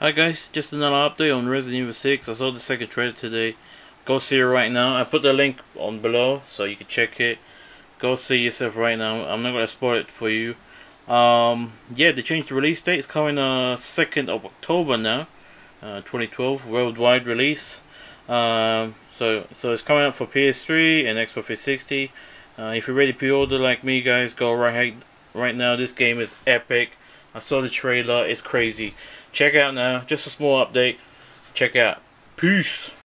Hi guys, just another update on Resident Evil 6. I saw the second trailer today. Go see it right now. I put the link on below so you can check it. Go see yourself right now. I'm not gonna spoil it for you. Yeah, they changed the release date. It's coming 2nd of October now, 2012 worldwide release. So it's coming out for PS3 and Xbox 360. If you're ready to pre-order like me, guys, go right now. This game is epic. I saw the trailer. It's crazy. Check out now. Just a small update. Check out. Peace.